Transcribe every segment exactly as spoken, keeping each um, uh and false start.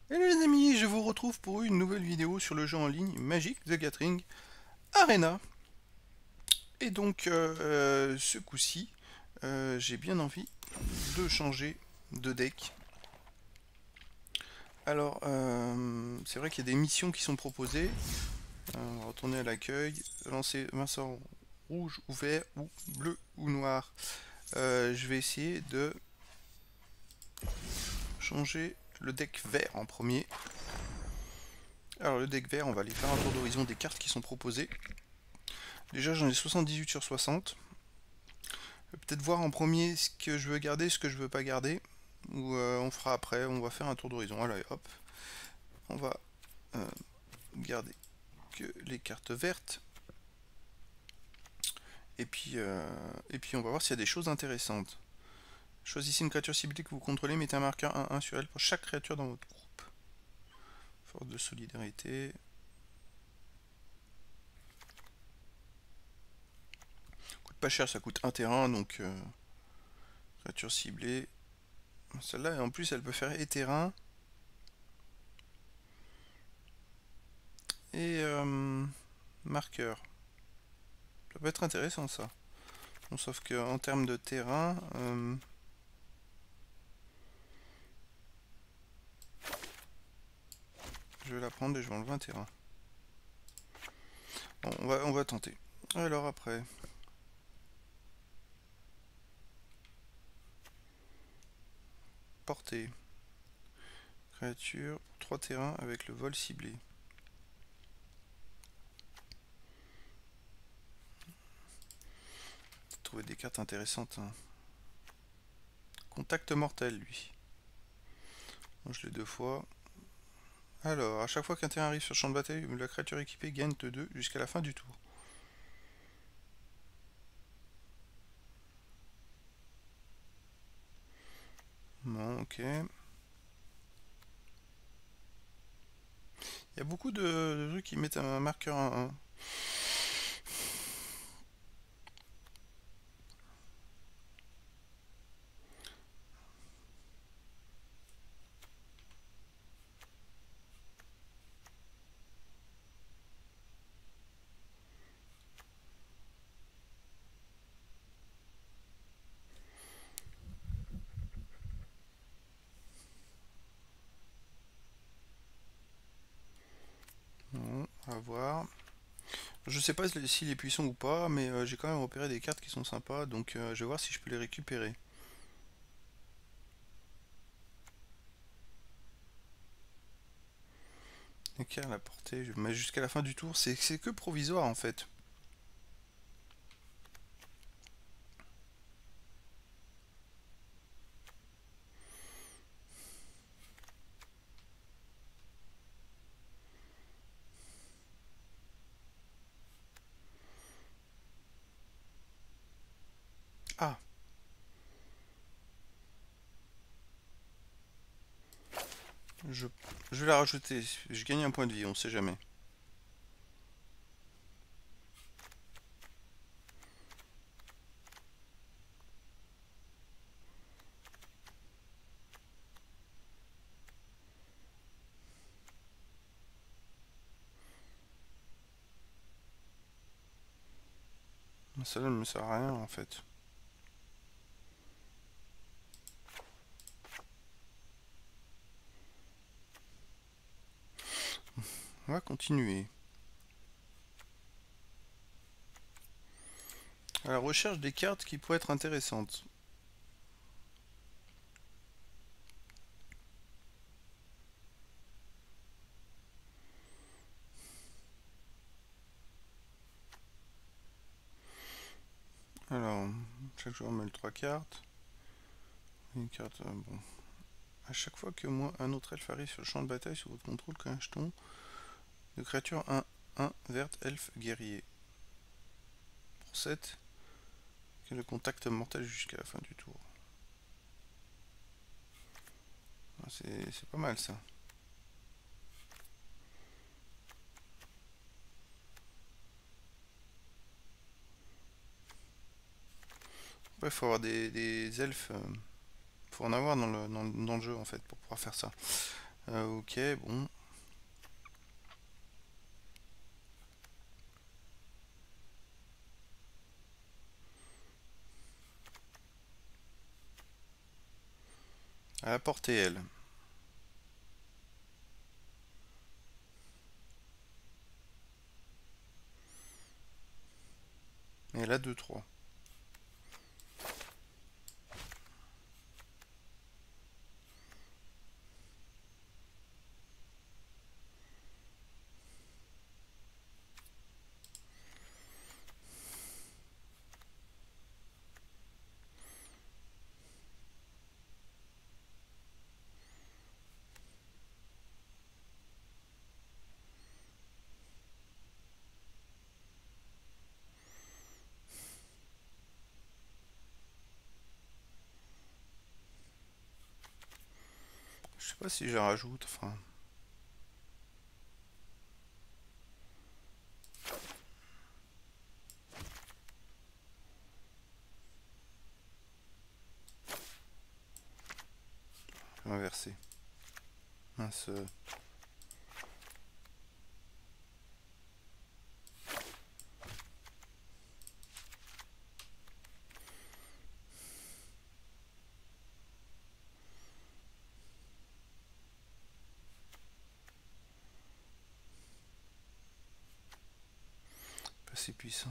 Hello les amis, je vous retrouve pour une nouvelle vidéo sur le jeu en ligne Magic the Gathering Arena. Et donc euh, euh, ce coup-ci, euh, j'ai bien envie de changer de deck. Alors, euh, c'est vrai qu'il y a des missions qui sont proposées. Euh, on va retourner à l'accueil, lancer un sort rouge ou vert ou bleu ou noir. Euh, je vais essayer de changer le deck vert en premier. Alors le deck vert, on va aller faire un tour d'horizon des cartes qui sont proposées. Déjà j'en ai soixante-dix-huit sur soixante. Peut-être voir en premier ce que je veux garder, ce que je veux pas garder. Ou euh, on fera après, on va faire un tour d'horizon. Allez hop, on va euh, garder que les cartes vertes. Et puis, euh, et puis on va voir s'il y a des choses intéressantes. Choisissez une créature ciblée que vous contrôlez, mettez un marqueur un un sur elle pour chaque créature dans votre groupe. Force de solidarité. Coûte pas cher, ça coûte un terrain, donc euh, créature ciblée. Celle-là, en plus, elle peut faire et terrain. Et euh, marqueur. Ça peut être intéressant ça. Bon, sauf qu'en termes de terrain, euh, je vais la prendre et je vais enlever un terrain. Bon, on va, on va tenter. Alors après. Portée. Créature, trois terrains avec le vol ciblé. Trouver des cartes intéressantes. Hein. Contact mortel, lui. Bon, je l'ai deux fois. Alors, à chaque fois qu'un terrain arrive sur le champ de bataille, la créature équipée gagne de deux jusqu'à la fin du tour. Bon, ok. Il y a beaucoup de, de trucs qui mettent un marqueur un un. Bon, à voir. Je sais pas s'il est puissant ou pas, mais euh, j'ai quand même repéré des cartes qui sont sympas, donc euh, je vais voir si je peux les récupérer. Ok, à la portée, je mets jusqu'à la fin du tour, c'est que provisoire en fait. Ah, je, je vais la rajouter, je gagne un point de vie, on sait jamais. Ça ne me sert à rien en fait. On va continuer. À la recherche des cartes qui pourraient être intéressantes. Alors, chaque joueur mêle trois cartes. Une carte, euh, bon. À chaque fois que moi, un autre elfe arrive sur le champ de bataille sous votre contrôle, qu'un jeton de créature un un verte elfe guerrier. Pour sept, que le contact mortel jusqu'à la fin du tour. Ah, c'est pas mal ça. Il faut avoir des, des elfes. Il euh, faut en avoir dans le, dans, dans le jeu en fait pour pouvoir faire ça. Euh, ok, bon. À la portée, elle. Et elle a deux trois. Je sais pas si je rajoute, enfin... Je vais inverser. Mince. euh, Pas si puissant.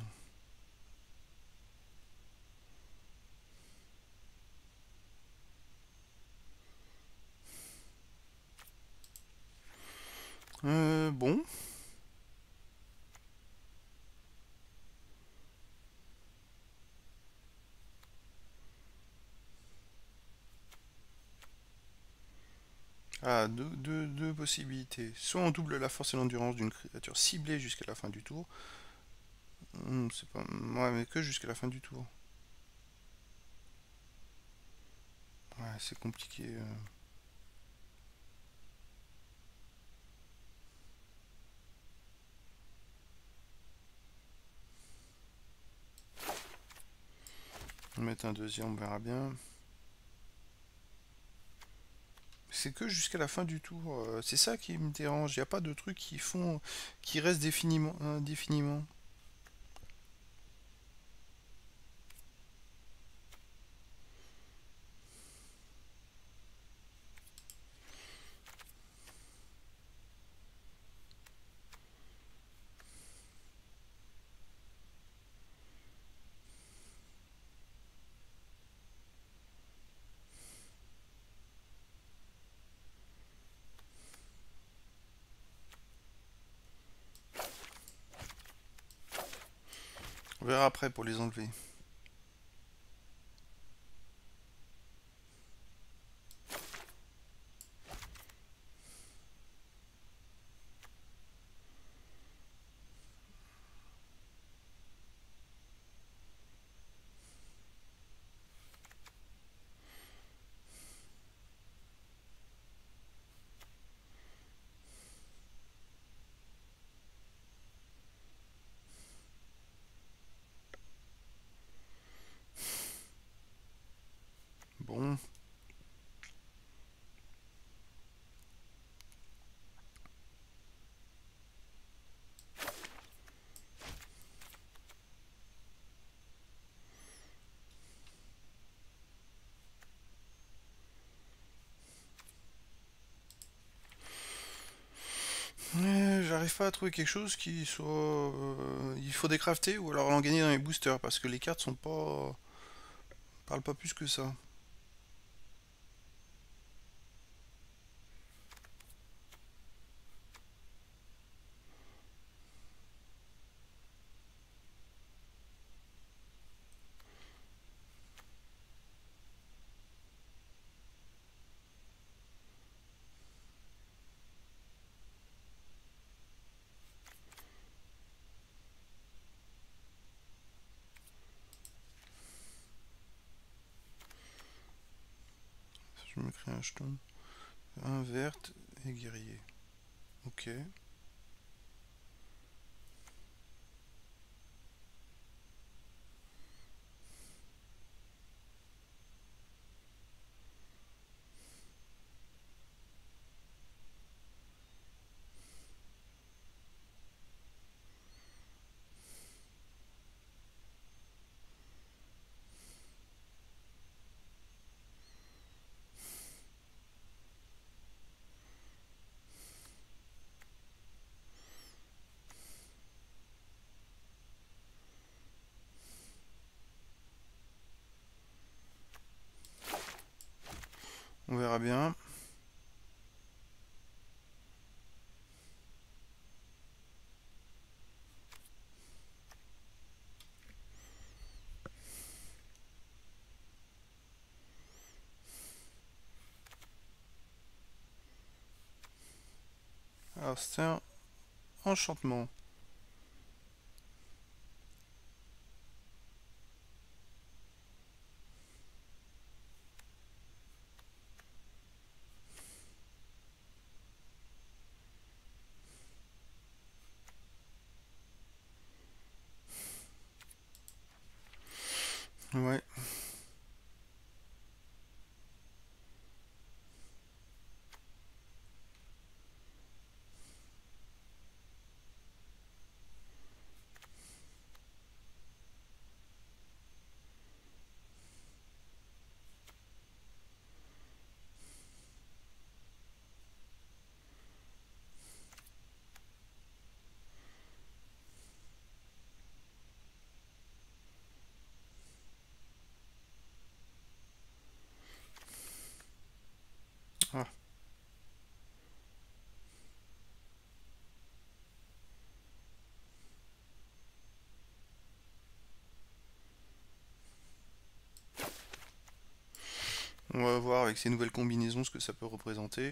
Euh, bon. Ah, deux, deux, deux possibilités. Soit on double la force et l'endurance d'une créature ciblée jusqu'à la fin du tour. Hmm, c'est pas... Ouais, mais que jusqu'à la fin du tour. Ouais, c'est compliqué. euh. On va mettre un deuxième, on verra bien. C'est que jusqu'à la fin du tour. euh, C'est ça qui me dérange. Il n'y a pas de trucs qui font... qui restent définiment, indéfiniment. On verra après pour les enlever. Bon. Euh, J'arrive pas à trouver quelque chose qui soit... euh, Il faut des crafter ou alors en gagner dans les boosters parce que les cartes sont pas... parlent pas plus que ça. Je me crée un jeton. Un verte et guerrier. Ok. verra bien. Alors c'est un enchantement. Ouais. Ah. On va voir avec ces nouvelles combinaisons ce que ça peut représenter.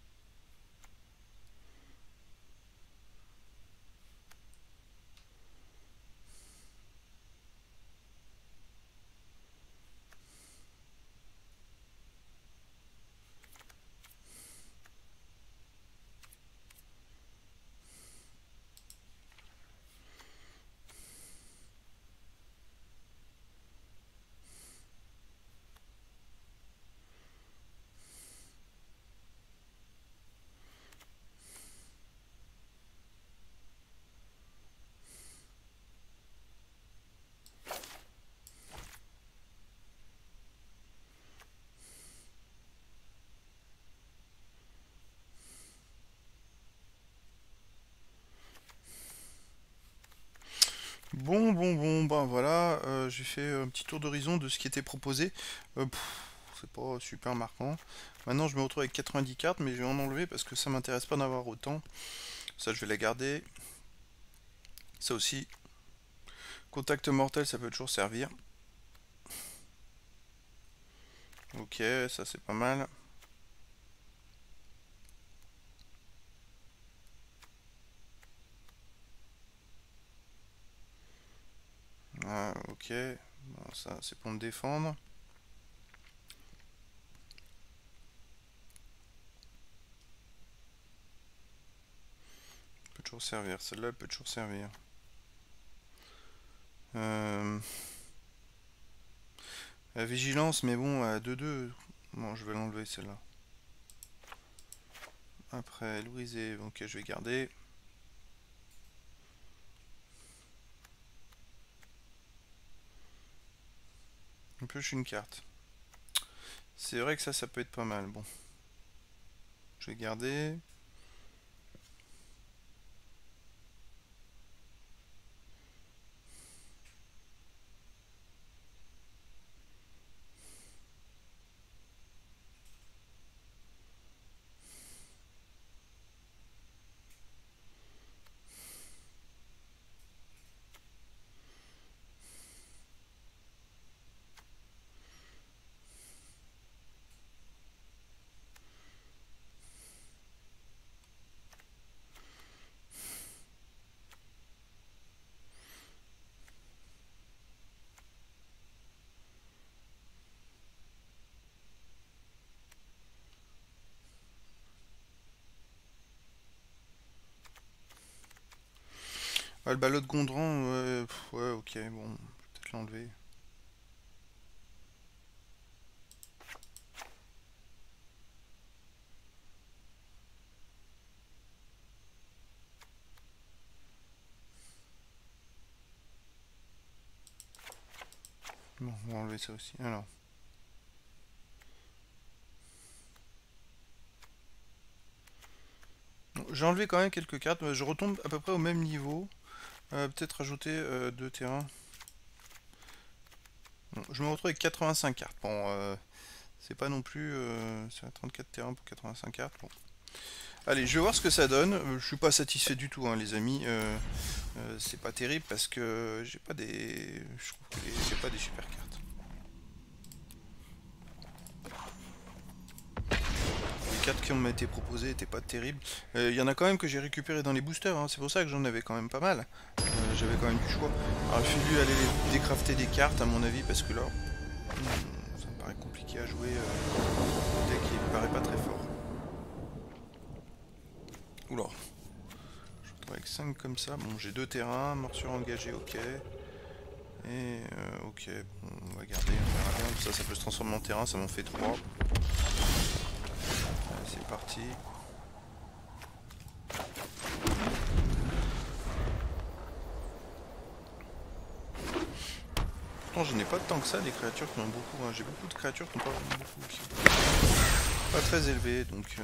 Bon, bon, bon, ben voilà, euh, j'ai fait un petit tour d'horizon de ce qui était proposé. Euh, pff, c'est pas super marquant. Maintenant, je me retrouve avec quatre-vingt-dix cartes, mais je vais en enlever parce que ça m'intéresse pas d'avoir autant. Ça, je vais la garder. Ça aussi, contact mortel, ça peut toujours servir. Ok, ça c'est pas mal. Ah, ok, bon, ça c'est pour me défendre. Peut toujours servir, celle-là peut toujours servir. Euh... La vigilance, mais bon, à deux deux. Bon, je vais l'enlever celle-là. Après, Louisé, ok, je vais garder. On pioche une carte. C'est vrai que ça, ça peut être pas mal. Bon, je vais garder. Ah, le ballot de Gondran, ouais, pff, ouais, ok, bon, je vais peut-être l'enlever. Bon, on va enlever ça aussi. Alors. Bon, j'ai enlevé quand même quelques cartes. Je retombe à peu près au même niveau. Euh, peut-être rajouter euh, deux terrains. Bon, je me retrouve avec quatre-vingt-cinq cartes. Bon, euh, C'est pas non plus... Euh, c'est trente-quatre terrains pour quatre-vingt-cinq cartes. Bon. Allez, je vais voir ce que ça donne. Euh, je suis pas satisfait du tout, hein, les amis. Euh, euh, c'est pas terrible parce que j'ai pas des... Je trouve que j'ai pas des super cartes. Les cartes qui m'ont été proposées étaient pas terribles. Il euh, y en a quand même que j'ai récupéré dans les boosters. Hein. C'est pour ça que j'en avais quand même pas mal. Euh, J'avais quand même du choix. Alors, il a fallu aller décrafter des cartes, à mon avis, parce que là... Hmm, ça me paraît compliqué à jouer. Euh, le deck, il me paraît pas très fort. Oula. Je retrouve avec cinq comme ça. Bon, j'ai deux terrains, morsure engagée, ok. Et euh, ok, bon, on va garder, on verra bien. Ça, ça peut se transformer en terrain, ça m'en fait trois. C'est parti. Pourtant, je n'ai pas tant que ça des créatures qui en ont beaucoup. Hein. J'ai beaucoup de créatures qui n'ont pas vraiment beaucoup. Qui sont pas très élevées, donc... Euh...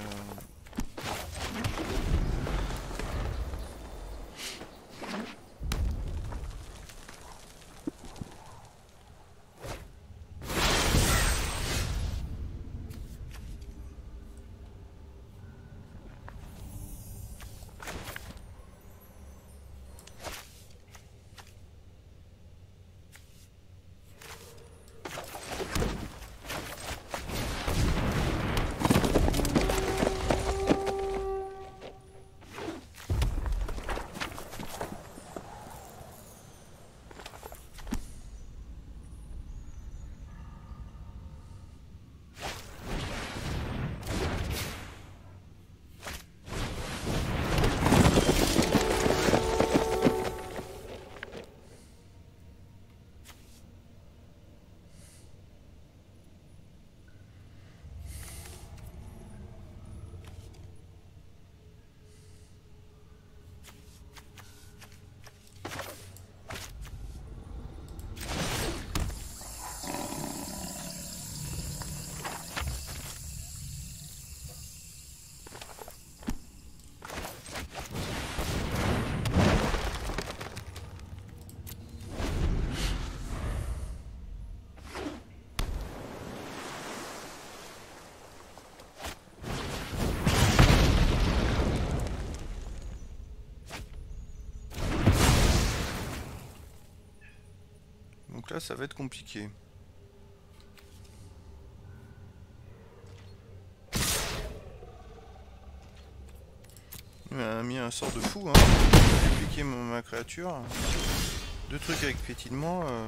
Donc là, ça va être compliqué. Il m'a mis un sort de fou, hein. J'ai dupliqué ma créature. Deux trucs avec pétilement. Euh...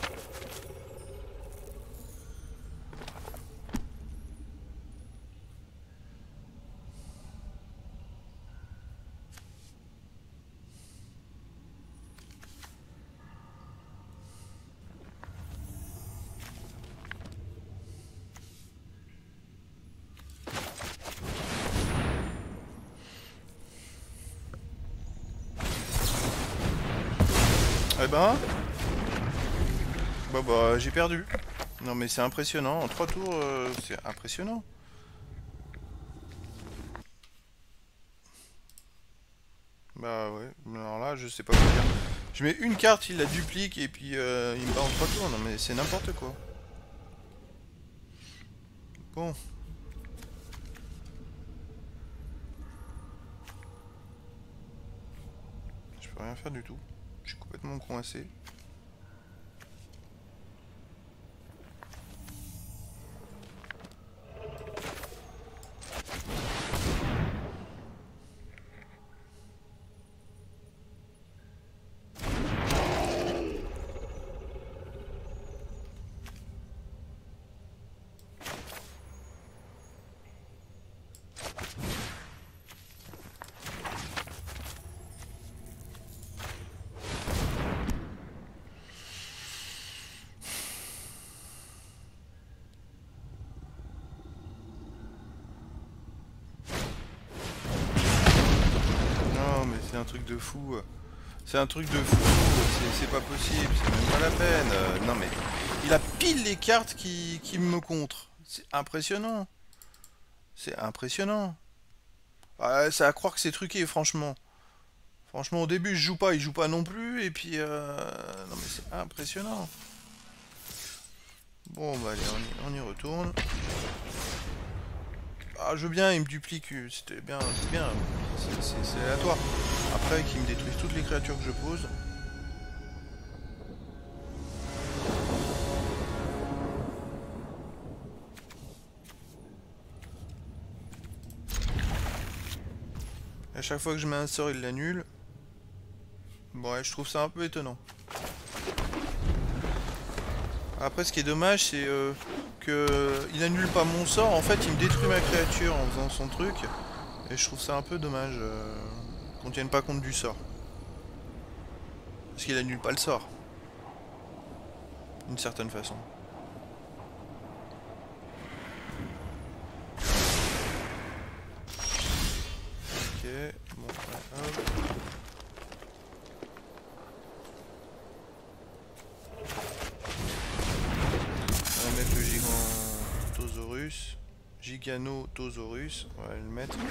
Eh ben... Bah bah, j'ai perdu. Non mais c'est impressionnant. En trois tours, euh, c'est impressionnant. Bah ouais, alors là, je sais pas quoi dire. Je mets une carte, il la duplique et puis euh, il me bat en trois tours. Non mais c'est n'importe quoi. Bon. Je peux rien faire du tout. Je suis complètement coincé. C'est un truc de fou. C'est un truc de fou. C'est pas possible. C'est même pas la peine. Euh, non mais... Il a pile les cartes qui, qui me contre. C'est impressionnant. C'est impressionnant. Ah, c'est à croire que c'est truqué, franchement. Franchement, au début, je joue pas. Il joue pas non plus. Et puis... Euh... Non mais c'est impressionnant. Bon bah allez, on y, on y retourne. Ah je veux bien, il me duplique, c'était bien, c'est bien, c'est aléatoire. Après qu'il me détruise toutes les créatures que je pose. À chaque fois que je mets un sort, il l'annule. Bon ouais, je trouve ça un peu étonnant. Après ce qui est dommage c'est euh, que il annule pas mon sort, en fait il me détruit ma créature en faisant son truc. Et je trouve ça un peu dommage euh, qu'on tienne pas compte du sort. Parce qu'il annule pas le sort. D'une certaine façon. Ok, bon, ouais, hop. On va mettre le Gigantothosaurus. Giganotosaurus, on va le mettre.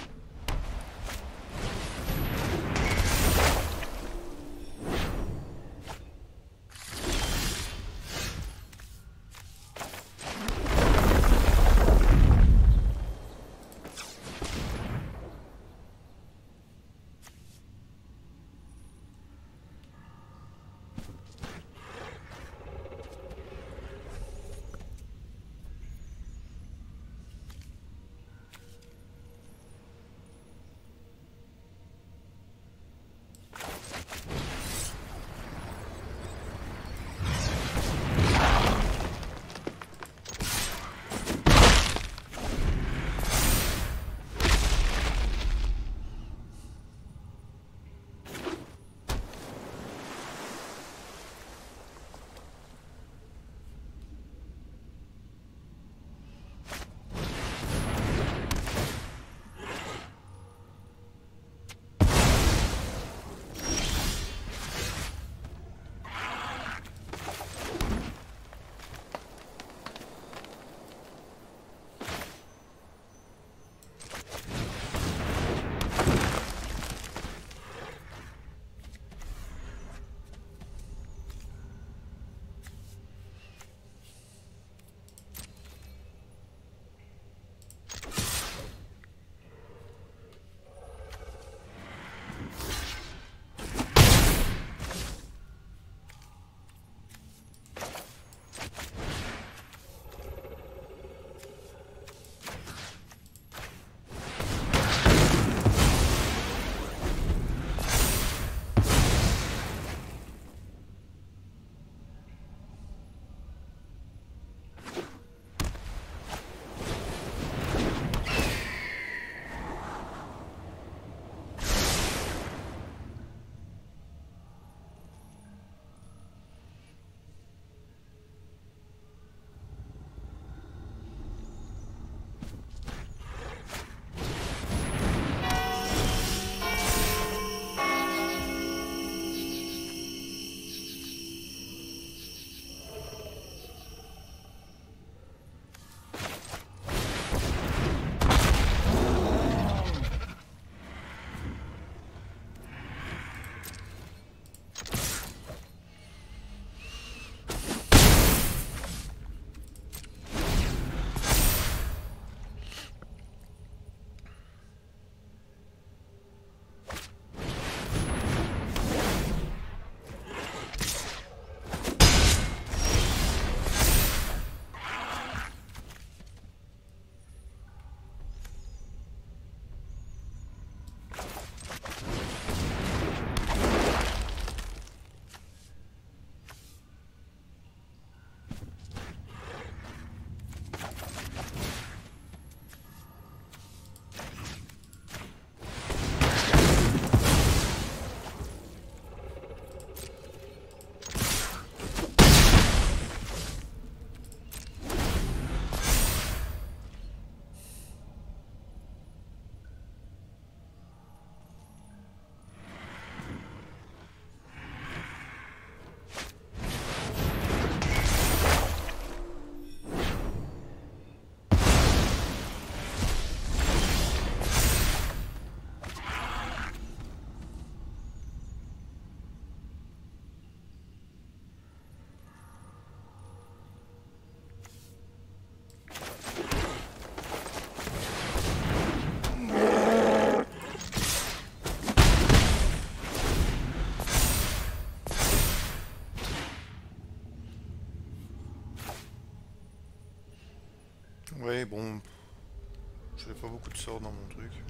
beaucoup de sorts dans mon truc.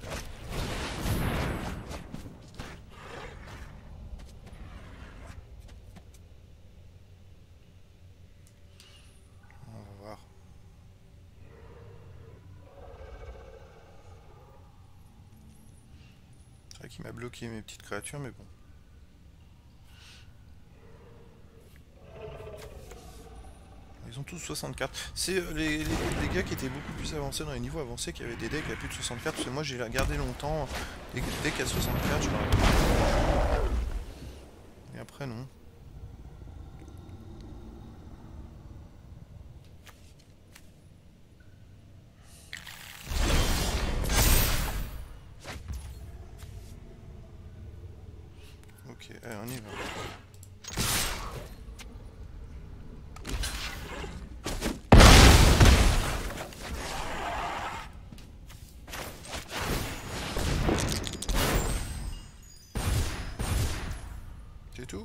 On va voir. C'est vrai qu'il m'a bloqué mes petites créatures, mais bon. Ils ont tous soixante-quatre. C'est euh, les, les, les gars qui étaient beaucoup plus avancés dans les niveaux avancés qui avaient des decks à plus de soixante-quatre. Parce que moi j'ai gardé longtemps des decks à soixante-quatre, je me rappelle. Et après non. Ok, allez, on y va. C'est tout?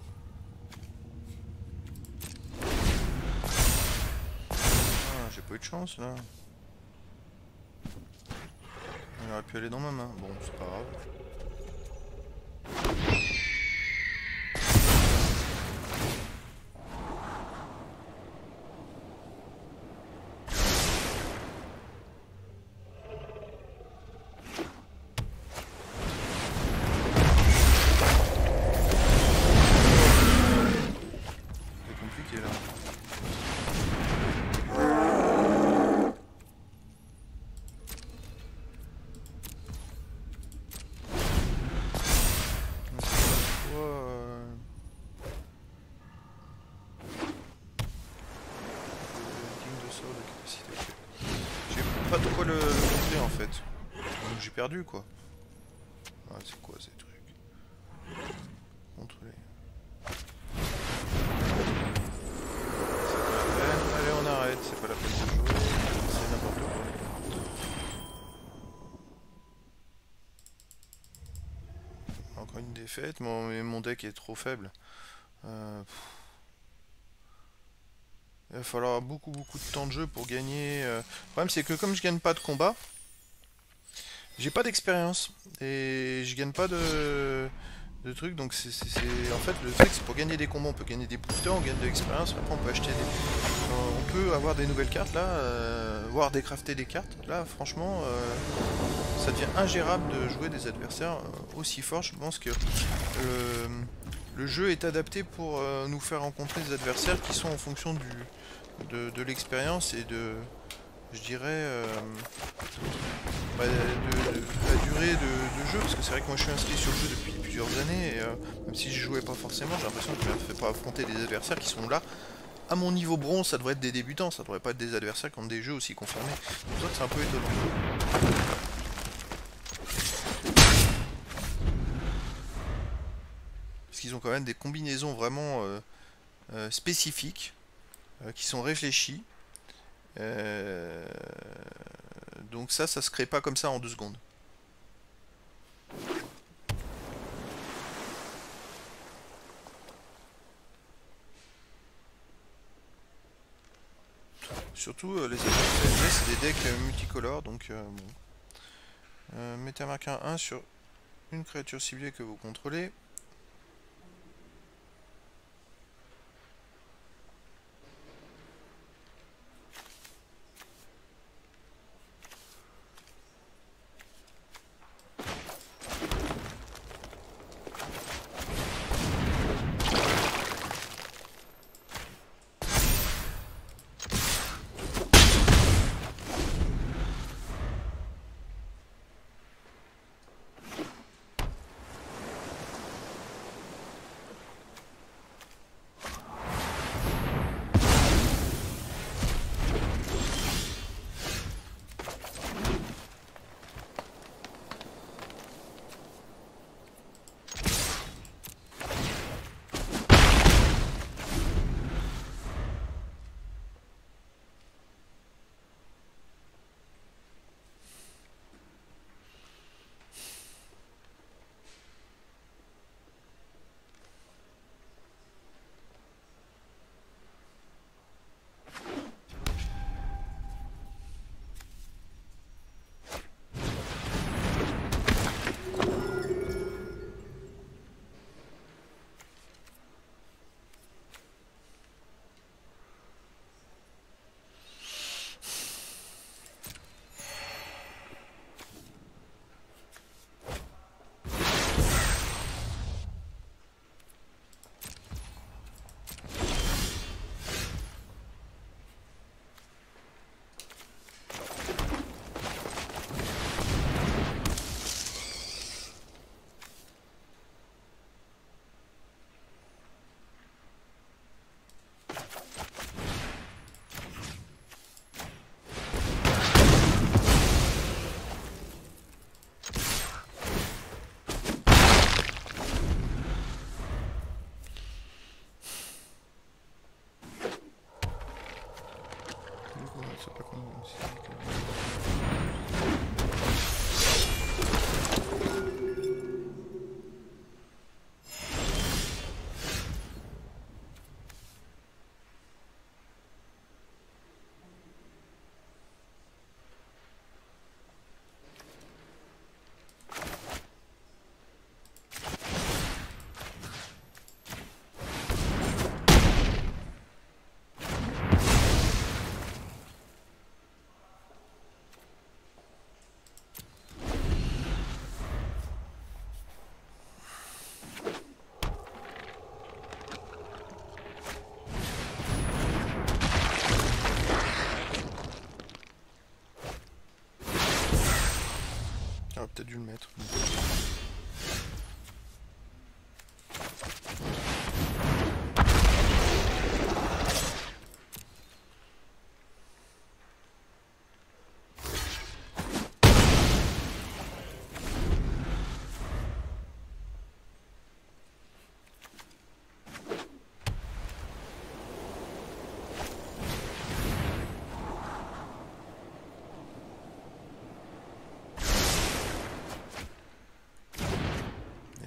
Ah, j'ai pas eu de chance là. Il aurait pu aller dans ma main. Bon, c'est pas grave. C'est compliqué là. Pas trop le, le compter en fait. Donc j'ai perdu quoi. Ah, c'est quoi ces trucs? Contrôler. Allez, on arrête, c'est pas la peine de jouer. C'est n'importe quoi. Encore une défaite, mon, mais mon deck est trop faible. Euh, Il va falloir beaucoup beaucoup de temps de jeu pour gagner. Le problème c'est que comme je gagne pas de combat, j'ai pas d'expérience et je gagne pas de, de trucs, donc c'est en fait le truc c'est pour gagner des combats on peut gagner des boosters, on gagne de l'expérience, après on peut acheter des, on peut avoir des nouvelles cartes là, euh, voire décrafter des cartes. Là franchement euh, ça devient ingérable de jouer des adversaires euh, aussi forts. Je pense que euh, le jeu est adapté pour euh, nous faire rencontrer des adversaires qui sont en fonction du, de, de l'expérience et de, je dirais, euh, bah, de, de, de la durée de, de jeu, parce que c'est vrai que moi je suis inscrit sur le jeu depuis plusieurs années, et euh, même si je jouais pas forcément, j'ai l'impression que je ne fais pas affronter des adversaires qui sont là. À mon niveau bronze, ça devrait être des débutants, ça devrait pas être des adversaires qui ont des jeux aussi confirmés. C'est pour ça que c'est un peu étonnant. Parce qu'ils ont quand même des combinaisons vraiment euh, euh, spécifiques, euh, qui sont réfléchies. Euh, donc ça, ça se crée pas comme ça en deux secondes. Surtout euh, les attaques P S G, c'est des decks euh, multicolores, donc euh, bon. Euh, mettez un marqueur un sur une créature ciblée que vous contrôlez.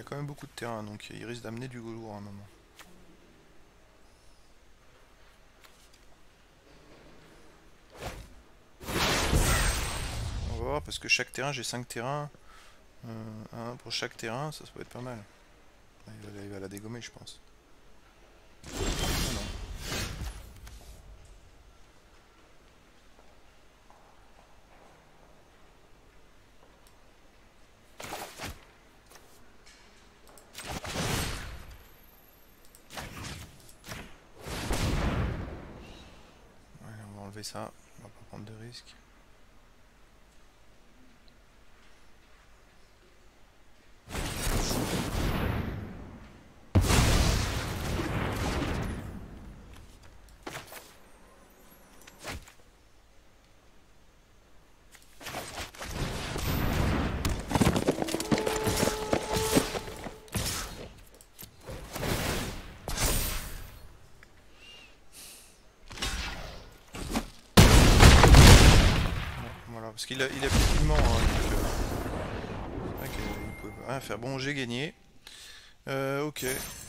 quand même beaucoup de terrain, donc il risque d'amener du lourd à un moment. On va voir, parce que chaque terrain, j'ai cinq terrains. Euh, un pour chaque terrain, ça, ça peut être pas mal. Il va, il va la dégommer, je pense. Ah non. Ouais, on va enlever ça, on va pas prendre de risques. Parce qu'il a, il a plus de hein, donc euh, c'est vrai qu'il pouvait rien faire. Bon, j'ai gagné. Euh, ok.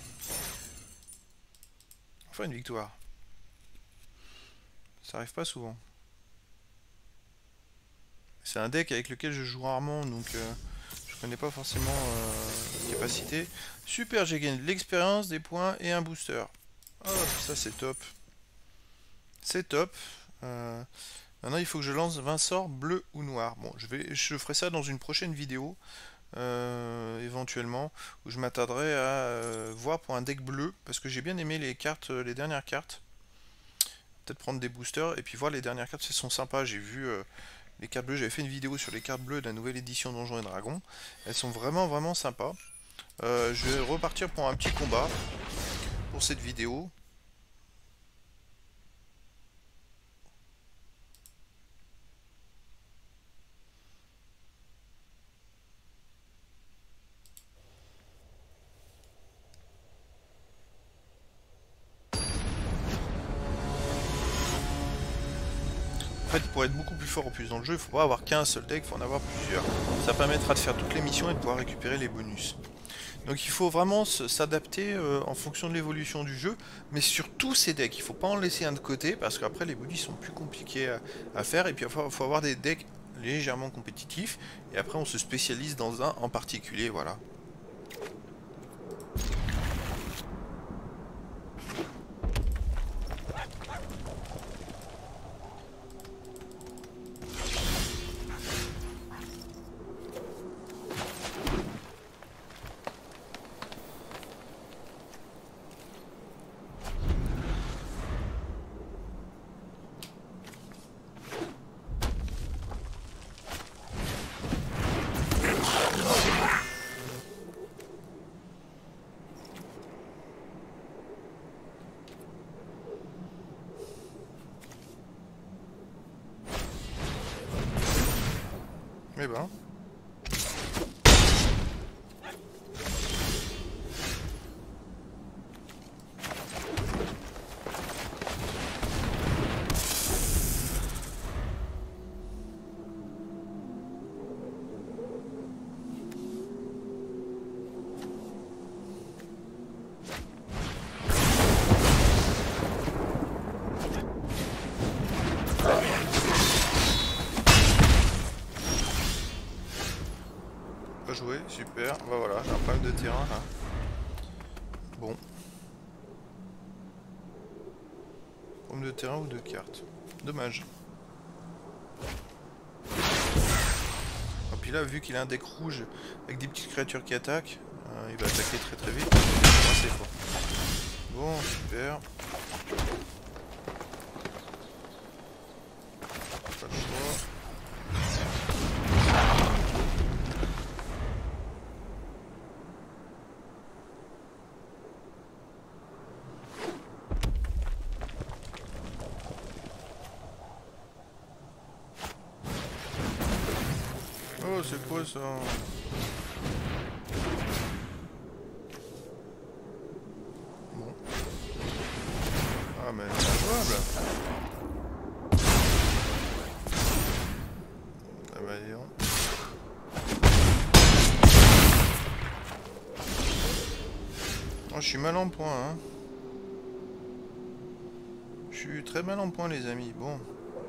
Enfin, une victoire. Ça arrive pas souvent. C'est un deck avec lequel je joue rarement, donc euh, je connais pas forcément euh, les capacités. Super, j'ai gagné de l'expérience, des points et un booster. Oh, ça c'est top. C'est top. Euh, Maintenant, il faut que je lance vingt sorts bleu ou noir. Bon, je, vais, je ferai ça dans une prochaine vidéo, euh, éventuellement, où je m'attarderai à euh, voir pour un deck bleu, parce que j'ai bien aimé les cartes, les dernières cartes. Peut-être prendre des boosters, et puis voir les dernières cartes, elles sont sympas. J'ai vu euh, les cartes bleues, j'avais fait une vidéo sur les cartes bleues de la nouvelle édition Donjons et Dragons. Elles sont vraiment, vraiment sympas. Euh, je vais repartir pour un petit combat, pour cette vidéo. En fait, pour être beaucoup plus fort en plus dans le jeu, il ne faut pas avoir qu'un seul deck, il faut en avoir plusieurs. Ça permettra de faire toutes les missions et de pouvoir récupérer les bonus. Donc il faut vraiment s'adapter euh, en fonction de l'évolution du jeu, mais sur tous ces decks, il ne faut pas en laisser un de côté, parce qu'après les bonus sont plus compliqués à, à faire, et puis il faut, faut avoir des decks légèrement compétitifs, et après on se spécialise dans un en particulier, voilà. Eh ben. Joué, super, bah voilà, j'ai un problème de terrain là. Bon. Problème de terrain ou de carte. Dommage. Et puis là, vu qu'il a un deck rouge avec des petites créatures qui attaquent, euh, il va attaquer très très vite. C'est fort. Bon, super. Pas le choix. Oh, c'est quoi ça? Bon. Ah, mais c'est incroyable. Ah bah, dis donc. Oh, je suis mal en point, hein. Je suis très mal en point, les amis. Bon.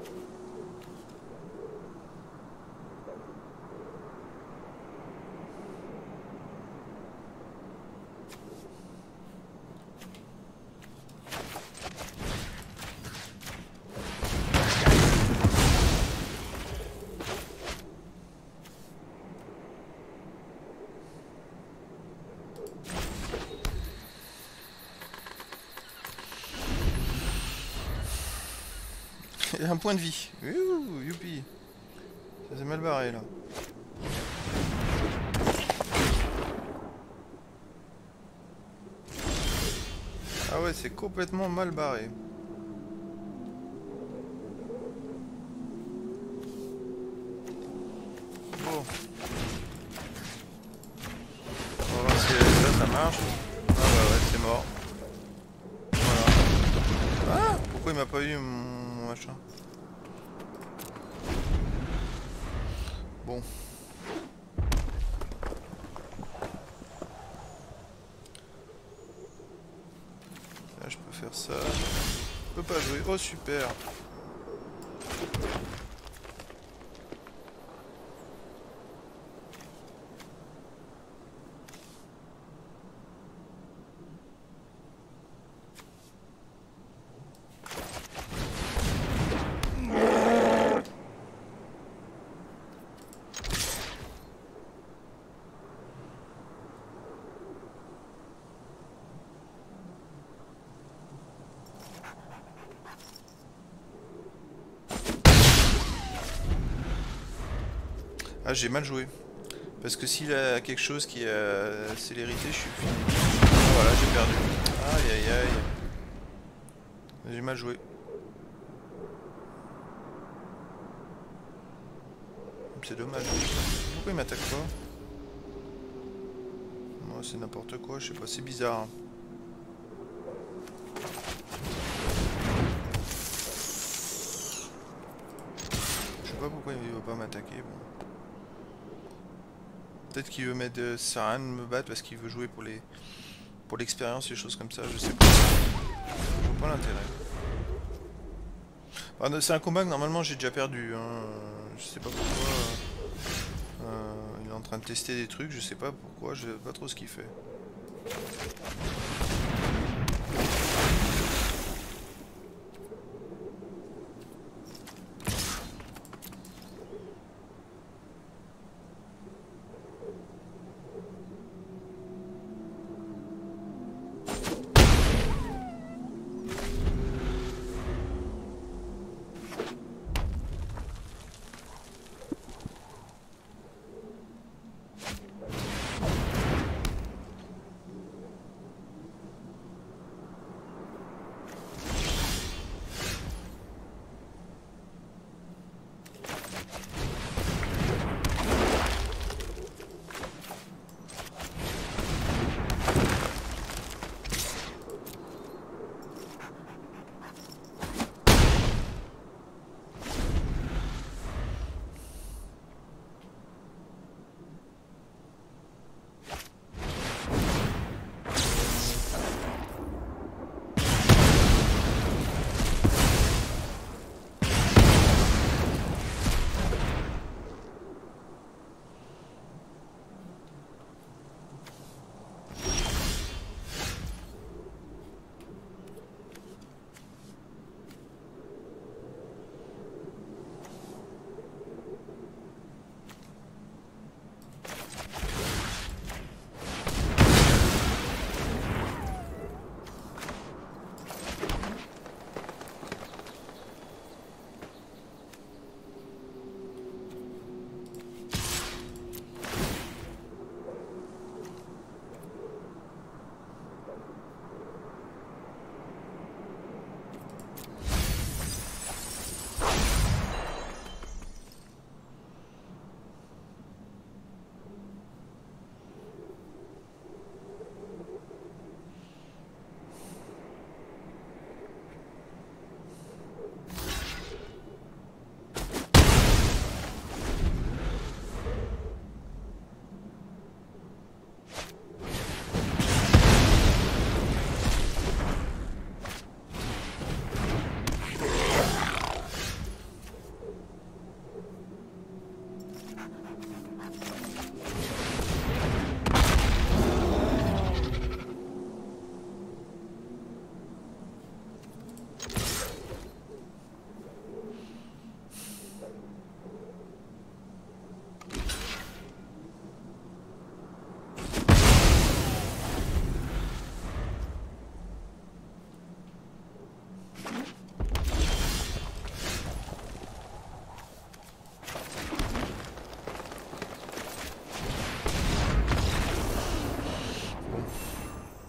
Il y a un point de vie. Ouh, youpi. Ça s'est mal barré là. Ah ouais, c'est complètement mal barré. Bon. On va voir si ça, ça marche. Ah bah ouais, c'est mort. Voilà. Ah, pourquoi il m'a pas eu mon machin? Bon. Là, je peux faire ça. Je peux pas jouer. Oh, super. Ah, j'ai mal joué. Parce que s'il a quelque chose qui a célérité, je suis fini. Voilà, j'ai perdu. Aïe aïe aïe. J'ai mal joué. C'est dommage. Pourquoi il m'attaque pas? Moi, c'est n'importe quoi, je sais pas, c'est bizarre. Je sais pas pourquoi il veut pas m'attaquer. Bon. Peut-être qu'il veut mettre... Euh, ça sert à rien de me battre parce qu'il veut jouer pour les pour l'expérience, les choses comme ça, je sais pas. Je vois pas l'intérêt. Enfin, c'est un combat que normalement j'ai déjà perdu. Hein. Je sais pas pourquoi. Euh, il est en train de tester des trucs, je sais pas pourquoi, je sais pas trop ce qu'il fait.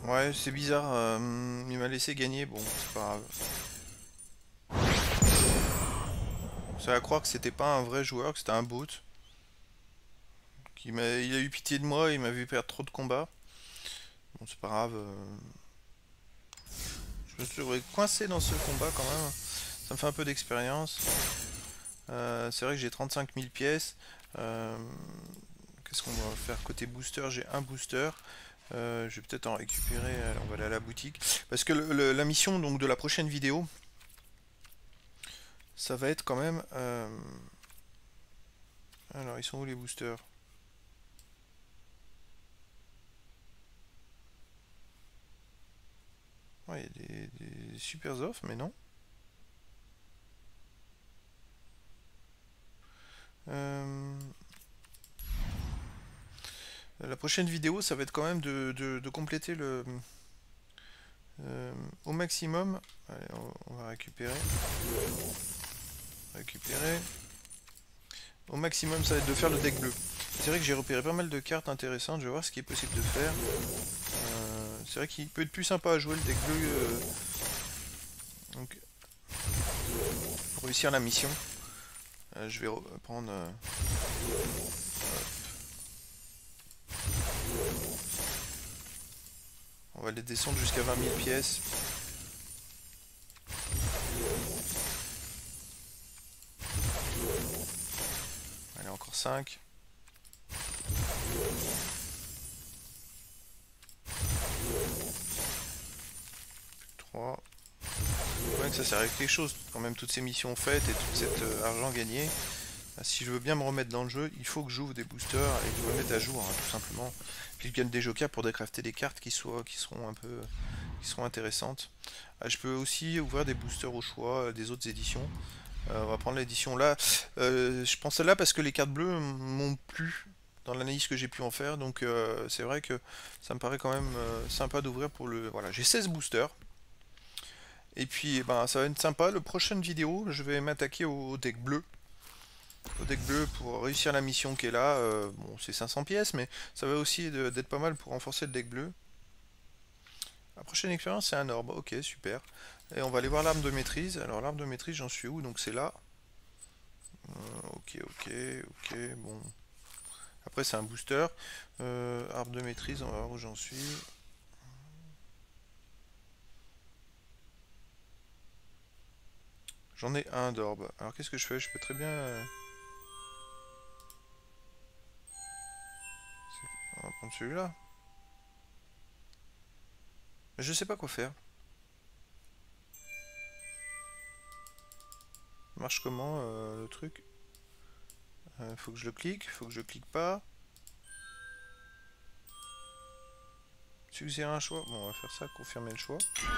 Ouais, c'est bizarre, euh, il m'a laissé gagner, bon, c'est pas grave. C'est à croire que c'était pas un vrai joueur, que c'était un bot. Qui m'a, il a eu pitié de moi, il m'a vu perdre trop de combats. Bon, c'est pas grave. euh, Je me suis retrouvé coincé dans ce combat quand même. Ça me fait un peu d'expérience. Euh, c'est vrai que j'ai trente-cinq mille pièces. Euh, Qu'est-ce qu'on va faire côté booster? J'ai un booster. Euh, je vais peut-être en récupérer. Alors, on va aller à la boutique. Parce que le- le- la mission donc, de la prochaine vidéo, ça va être quand même... euh, Alors, ils sont où les boosters? Ouais, il y a des, des super offres, mais non. Euh, La prochaine vidéo, ça va être quand même de, de- de compléter le... euh, au maximum. Allez, on, on va récupérer. Récupérer. Au maximum, ça va être de faire le deck bleu. C'est vrai que j'ai repéré pas mal de cartes intéressantes. Je vais voir ce qui est possible de faire. Euh, c'est vrai qu'il peut être plus sympa à jouer le deck bleu. euh, donc, pour réussir la mission, euh, je vais prendre... euh, on va les descendre jusqu'à vingt mille pièces. Allez, encore cinq. trois. Ouais, que ça sert à quelque chose, quand même, toutes ces missions faites et tout cet euh, argent gagné. Ah, si je veux bien me remettre dans le jeu, il faut que j'ouvre des boosters et que je me mette à jour, hein, tout simplement. Puis je gagne des jokers pour décrafter des cartes qui, soient, qui seront un peu qui seront intéressantes. Ah, je peux aussi ouvrir des boosters au choix euh, des autres éditions. Euh, on va prendre l'édition là. Euh, je pense celle-là parce que les cartes bleues m'ont plu dans l'analyse que j'ai pu en faire. Donc euh, c'est vrai que ça me paraît quand même euh, sympa d'ouvrir pour le... Voilà, j'ai seize boosters. Et puis eh ben, ça va être sympa. La prochaine vidéo, je vais m'attaquer au, au deck bleu. Au deck bleu pour réussir la mission qui est là. Euh, bon, c'est cinq cents pièces, mais ça va aussi d'être pas mal pour renforcer le deck bleu. La prochaine expérience, c'est un orbe. Ok, super. Et on va aller voir l'arme de maîtrise. Alors, l'arme de maîtrise, j'en suis où? Donc, c'est là. Euh, ok, ok, ok, bon. Après, c'est un booster. Euh, arme de maîtrise, on va voir où j'en suis. J'en ai un d'orbe. Alors, qu'est-ce que je fais? Je peux très bien... euh, On va prendre celui-là. Mais je sais pas quoi faire. Ça marche comment, euh, le truc? Euh, Faut que je le clique, faut que je clique pas. Suggérer un choix. Bon, on va faire ça, confirmer le choix.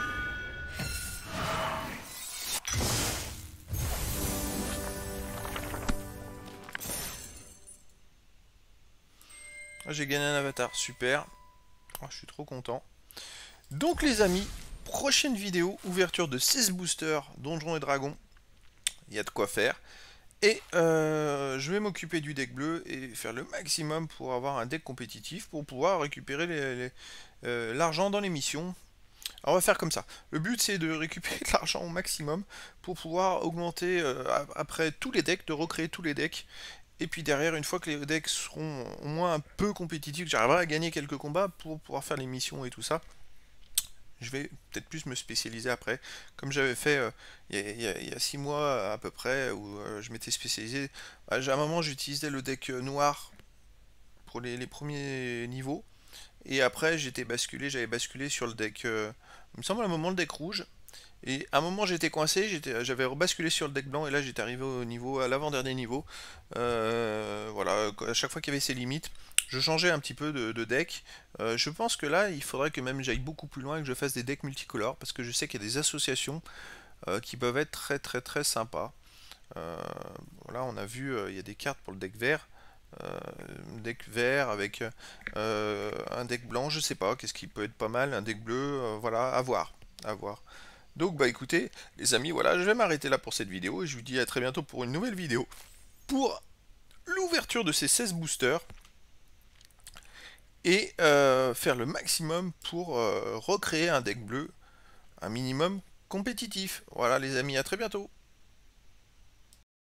Ah, j'ai gagné un avatar, super. Ah, je suis trop content. Donc les amis, prochaine vidéo, ouverture de seize boosters Donjons et Dragons. Il y a de quoi faire. Et euh, je vais m'occuper du deck bleu et faire le maximum pour avoir un deck compétitif pour pouvoir récupérer l'argent euh, dans les missions. Alors on va faire comme ça. Le but c'est de récupérer de l'argent au maximum pour pouvoir augmenter euh, après tous les decks, de recréer tous les decks. Et puis derrière, une fois que les decks seront au moins un peu compétitifs, que j'arriverai à gagner quelques combats pour pouvoir faire les missions et tout ça, je vais peut-être plus me spécialiser après, comme j'avais fait euh, il y, a, y a six mois à peu près, où euh, je m'étais spécialisé. À un moment, j'utilisais le deck noir pour les, les premiers niveaux, et après, j'étais basculé, j'avais basculé sur le deck, euh, il me semble à un moment le deck rouge, et à un moment j'étais coincé, j'avais rebasculé sur le deck blanc, et là j'étais arrivé au niveau, à l'avant-dernier niveau. Euh, voilà, à chaque fois qu'il y avait ses limites, je changeais un petit peu de, de deck. Euh, je pense que là, il faudrait que même j'aille beaucoup plus loin et que je fasse des decks multicolores, parce que je sais qu'il y a des associations euh, qui peuvent être très très très sympas. Euh, voilà, on a vu, euh, il y a des cartes pour le deck vert. Euh, deck vert avec euh, un deck blanc, je sais pas, qu'est-ce qui peut être pas mal, un deck bleu, euh, voilà, à voir, à voir. Donc bah écoutez, les amis, voilà, je vais m'arrêter là pour cette vidéo et je vous dis à très bientôt pour une nouvelle vidéo. Pour l'ouverture de ces seize boosters. et euh, faire le maximum pour euh, recréer un deck bleu, un minimum compétitif. Voilà les amis, à très bientôt.